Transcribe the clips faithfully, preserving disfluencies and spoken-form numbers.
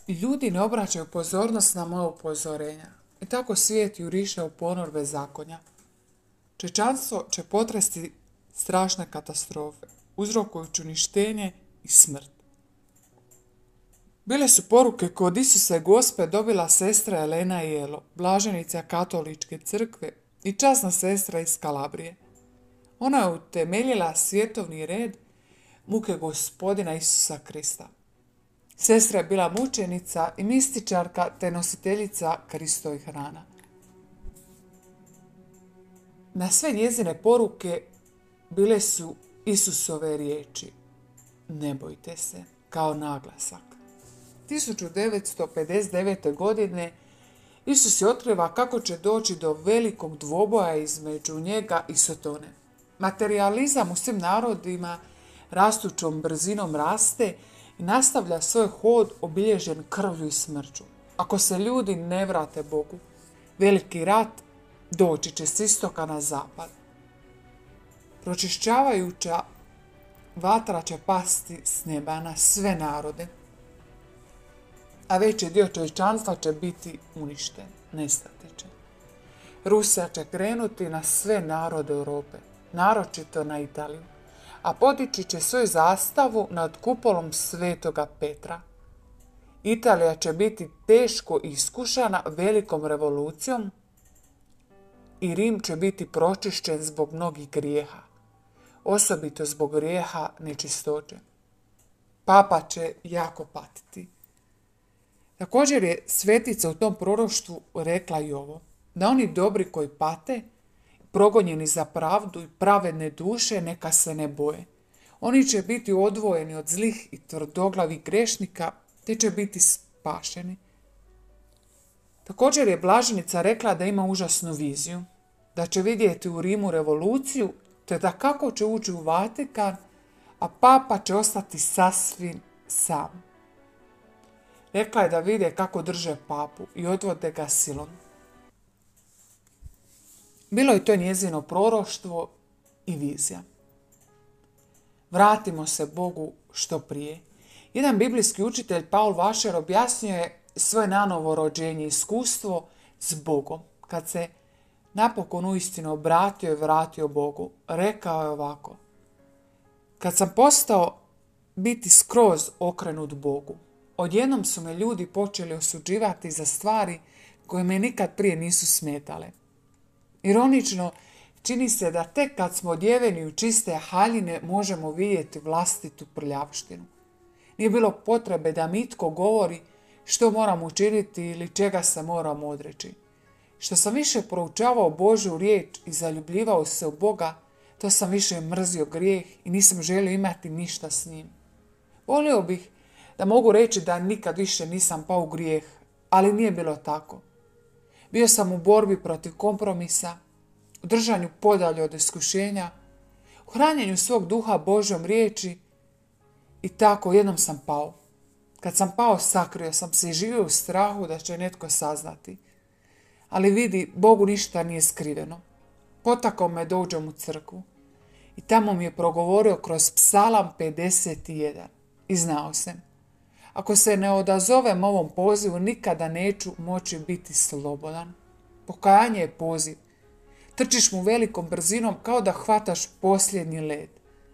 I ljudi ne obraćaju pozornost na moje upozorenja. I tako svijet juriše u ponor bezakonja. Čovječanstvo će potresti strašne katastrofe, uzrokujući uništenje i smrt. Bile su poruke koje od Isusa i Gospe dobila sestra Elena Jelo, blaženica katoličke crkve i časna sestra iz Kalabrije. Ona je utemeljila svjetovni red muke Gospodina Isusa Krista. Sestra je bila mučenica i mističarka te nositeljica Kristovih rana. Na sve njezine poruke bile su Isusove riječi: ne bojte se, kao naglasak. tisuću devetsto pedeset devete. godine Isus je otkriva kako će doći do velikog dvoboja između njega i Sotone. Materializam u svim narodima rastućom brzinom raste i nastavlja svoj hod obilježen krvlju i smrću. Ako se ljudi ne vrate Bogu, veliki rat doći će s istoka na zapad. Pročišćavajuća vatra će pasti s neba na sve narode, a veći dio čovječanstva će biti uništen, nestati će. Rusija će krenuti na sve narode Europe, naročito na Italiju, a podići će svoju zastavu nad kupolom Svetoga Petra. Italija će biti teško iskušana velikom revolucijom i Rim će biti pročišćen zbog mnogih grijeha, osobito zbog grijeha nečistoće. Papa će jako patiti. Također je svetica u tom proroštvu rekla i ovo, da oni dobri koji pate, progonjeni za pravdu i pravedne duše, neka se ne boje. Oni će biti odvojeni od zlih i tvrdoglavih grešnika, te će biti spašeni. Također je blaženica rekla da ima užasnu viziju, da će vidjeti u Rimu revoluciju, te da kako će ući u Vatikan, a papa će ostati sasvim sam. Rekla je da vide kako drže papu i odvode ga silom. Bilo je to njezino proroštvo i vizija. Vratimo se Bogu što prije. Jedan biblijski učitelj, Paul Washer, objasnio je svoje nanovo rođenje i iskustvo s Bogom. Kad se napokon uistinu obratio i vratio Bogu, rekao je ovako: kad sam postao biti skroz okrenut Bogu, odjednom su me ljudi počeli osuđivati za stvari koje me nikad prije nisu smetale. Ironično, čini se da tek kad smo odjeveni u čiste haljine možemo vidjeti vlastitu prljavštinu. Nije bilo potrebe da mi itko govori što moram učiniti ili čega se moram odreći. Što sam više proučavao Božju riječ i zaljubljivao se u Boga, to sam više mrzio grijeh i nisam želio imati ništa s njim. Volio bih da mogu reći da nikad više nisam pao u grijeh, ali nije bilo tako. Bio sam u borbi protiv kompromisa, u držanju podalje od iskušenja, u hranjenju svog duha Božjom riječi i tako jednom sam pao. Kad sam pao, sakrio sam se i živio u strahu da će netko saznati. Ali vidi, Bogu ništa nije skriveno. Potakao me da uđem u crkvu i tamo mi je progovorio kroz Psalam pedeset jedan i znao sam: ako se ne odazovem ovom pozivu, nikada neću moći biti slobodan. Pokajanje je poziv. Trčiš mu velikom brzinom kao da hvataš posljednji led.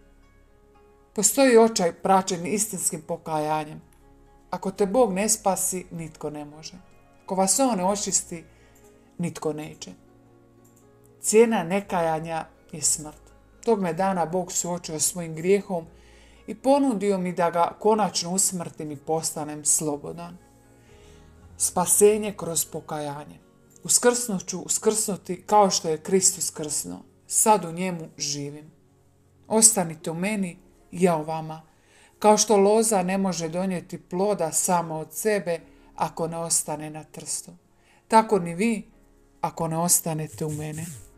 Postoji očaj praćen istinskim pokajanjem. Ako te Bog ne spasi, nitko ne može. Ako vas On ne očisti, nitko neće. Cijena nekajanja je smrt. Tog me dana Bog suočio s mojim grijehom i ponudio mi da ga konačno usmrtim i postanem slobodan. Spasenje kroz pokajanje. Uskrsnut ću uskrsnuti kao što je Kristus uskrsnuo. Sad u njemu živim. Ostanite u meni, ja u vama. Kao što loza ne može donijeti ploda sama od sebe ako ne ostane na trstu. Tako ni vi ako ne ostanete u mene.